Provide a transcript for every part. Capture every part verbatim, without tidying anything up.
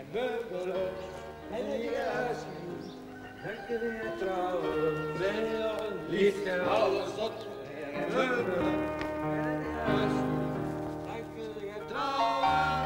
en meubelen en je huis. Dan kun je trouwen, veel liefde, alles tot en meubelen en je huis. Dan kun je trouwen.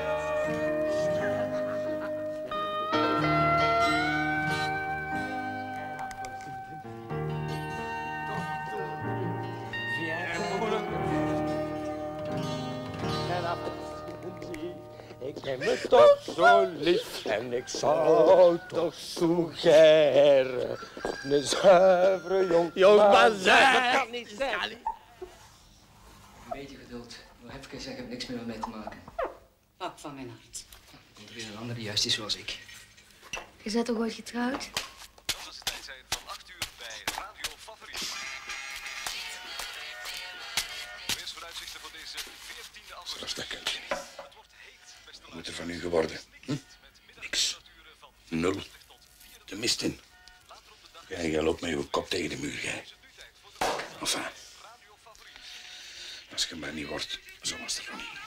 Ik heb me toch zo lief en ik zou toch zo geren een zuivere jong Jongman zijn. Dat kan niet zijn. Een beetje geduld. Nog even zeggen, ik heb niks meer met mij te maken. Pak van mijn hart. Komt er weer een ander die juist is zoals ik. Je bent toch ooit getrouwd? Dat is het tijdstip van acht uur bij Radio Favoriet. Weersvooruitzichten voor deze veertiende aflevering. Dat kan je niet. Wat moet er van u geworden? Hm? Niks. Nul. De mist in. Jij, jij loopt met je kop tegen de muur, jij. Enfin. Als je maar niet wordt, zo was het nog niet.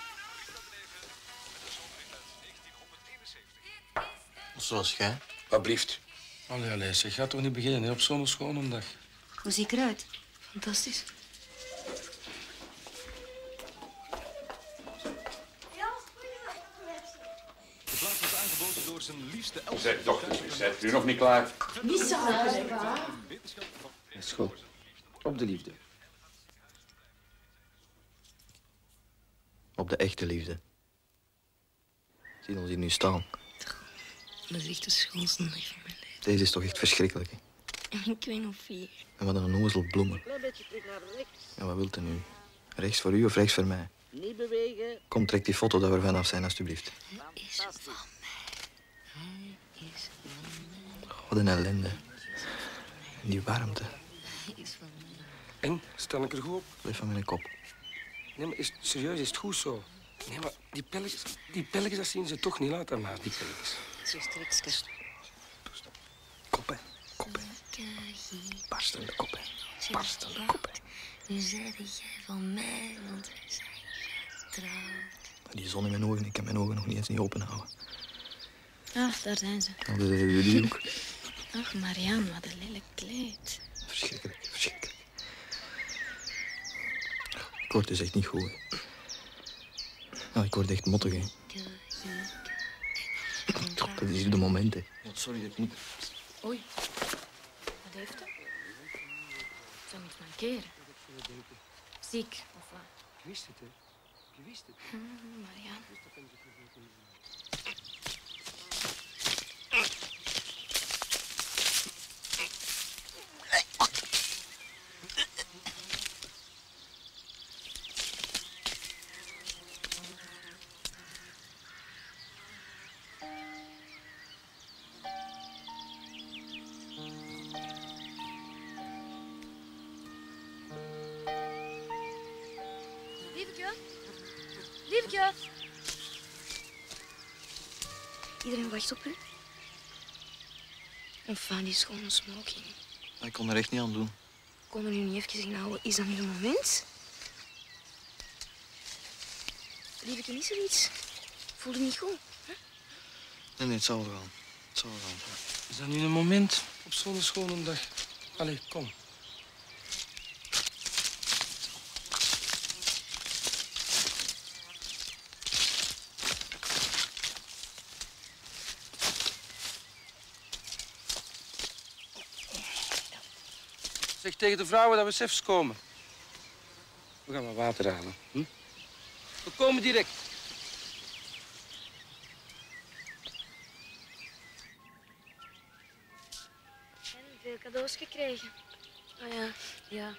Zoals jij. Wat blieft? Allee, allee, zeg, gaat toch niet beginnen hè, op zo'n schone dag. Hoe zie ik eruit? Fantastisch. De plaats wordt aangeboden door zijn liefste Elsa. Zeg, dochter, u bent u nog niet klaar? Wie zou het zeggen? Dat is goed. Op de liefde. Op de echte liefde. Zie ons hier nu staan. Dat is echt de schoonste dag van mijn leven. Deze is toch echt verschrikkelijk, hè? Ik weet nog vier. En wat een onnozel bloemen. Klein beetje terug naar rechts. Ja, wat wilt u nu? Rechts voor u of rechts voor mij? Niet bewegen. Kom, trek die foto dat we er vanaf zijn, alstublieft. Hij is van mij. Hij is van mij. Wat een ellende. En die warmte. Hij is van mij. En, stel ik er goed op? Blijf van mijn kop. Nee, maar is het serieus, is het goed zo? Nee, maar die pelletjes, die pelletjes, dat zien ze toch niet later, maar die pelletjes. Zusterikske. Koppen, koppen. Barstende koppen. Barstende koppen. Nu zei jij van mij, want we zijn getrouwd. Die zon in mijn ogen, ik kan mijn ogen nog niet eens niet open houden. Ah, daar zijn ze. Oh, die, die ook. Ach, Marianne, wat een lelijk kleed. Verschrikkelijk, verschrikkelijk. Ik word dus echt niet goed, hè. Nou, ik word echt mottig, hè. Dat is op de momenten. Ja, sorry, dat moet... Oei, wat heeft hij? Zou me iets mankeren? Ziek, of wat? Ik wist het, hè. Ik wist het. Hm, Marianne. Lieveke? Lieveke? Iedereen wacht op u. Enfin, die schone smoking. Ik kon er echt niet aan doen. Kon er nu niet even inhouden? Is dat nu een moment? Lieveke, is er iets? Voel je niet goed? Hè? Nee, nee, het zal wel gaan. Het zal wel gaan. Is dat nu een moment op zo'n schone dag? Allee, kom. Zeg tegen de vrouwen dat we chefs komen. We gaan wat water halen. Hm? We komen direct. En veel cadeaus gekregen. Oh ja, ja.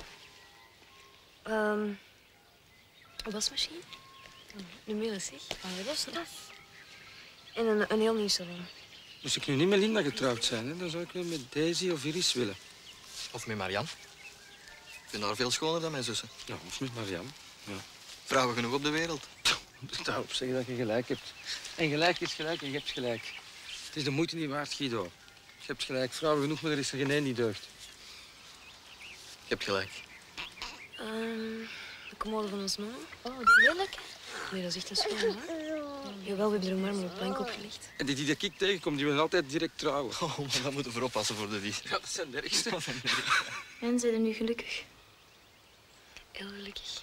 Um, een wasmachine. Een middel, zeg. Oh, dat is dat. En een, een heel nieuw salon. Moest ik nu niet met Linda getrouwd zijn, hè, dan zou ik nu met Daisy of Iris willen. Of met Marianne. Ik vind haar veel schoner dan mijn zussen. Ja, of met Marianne. Ja. Vrouwen genoeg op de wereld. Daarop zeggen dat je gelijk hebt. En gelijk is gelijk en je hebt gelijk. Het is de moeite niet waard, Guido. Je hebt gelijk. Vrouwen genoeg, maar er is er geen één die deugt. Je hebt gelijk. Um, de commode van ons man. Oh, die lelijke. Nee, dat is echt een schoon, hoor. Jawel, we hebben er maar op de plank opgelegd. En die die ik tegenkom, die willen altijd direct trouwen. Oh, maar dan moeten we oppassen voor de die. Ja, dat zijn de ergste. En zijn er nu gelukkig? Heel gelukkig.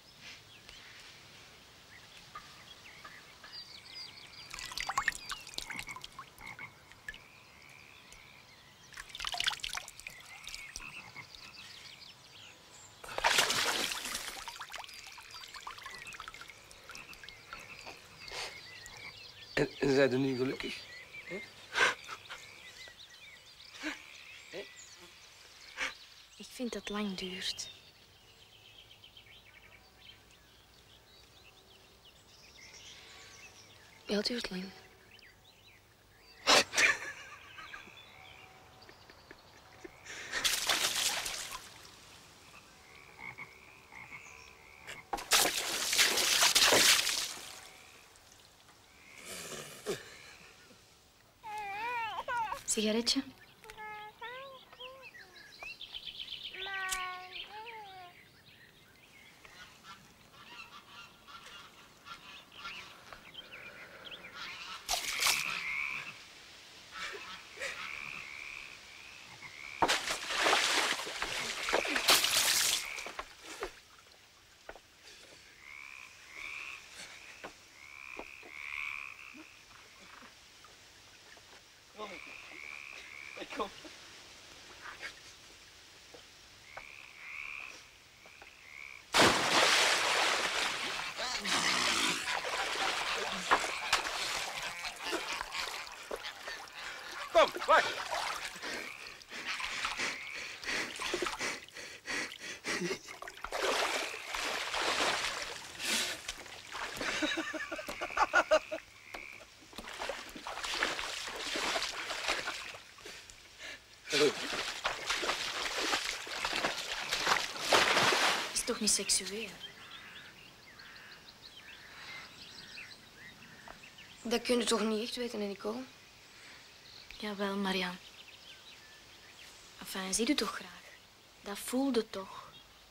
En, en zijn er nu gelukkig? He? He? Ik vind dat het lang duurt. Ja, het duurt lang. Sigaretje? Kom. Kom, wacht. Is toch niet seksueel? Dat kun je toch niet echt weten, hè, Nicole? Jawel, Marianne. Enfin, zie je toch graag? Dat voelde toch?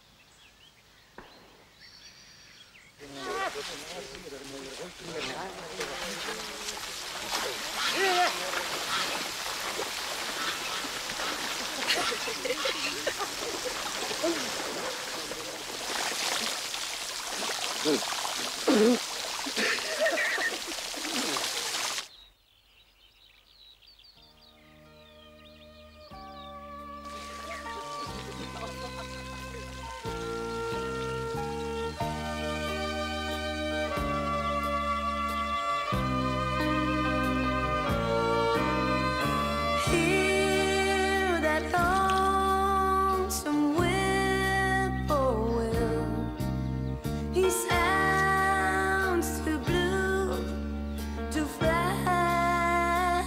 Hear that lonesome whippoorwill. He sounds too blue to fly.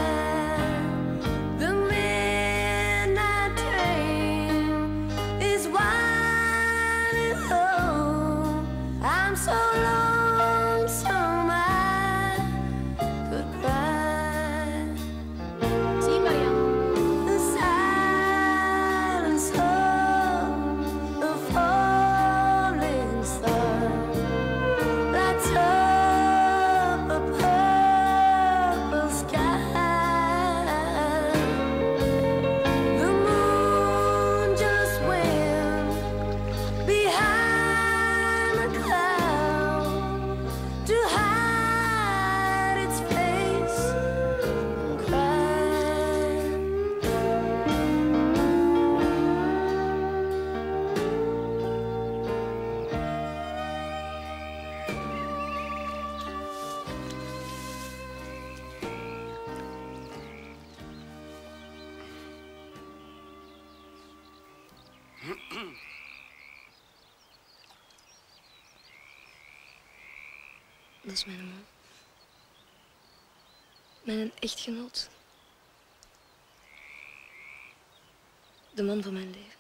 The midnight train is winding low. I'm so lonesome I could cry. Zie, Marianne. The silence of the falling star lights up a purple sky. The moon just went behind the cloud to hide its face and cry. Dat is mijn man. Mijn echtgenoot. De man van mijn leven.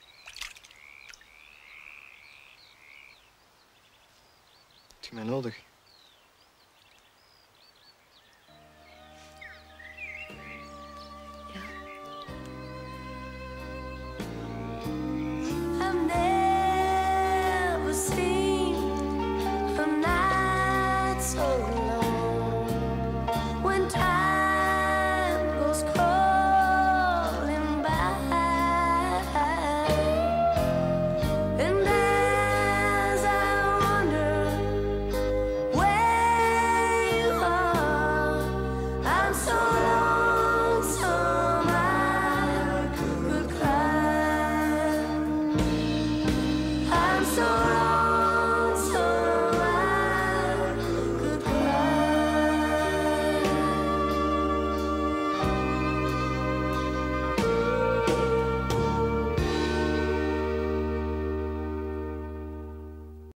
Heb je mij nodig?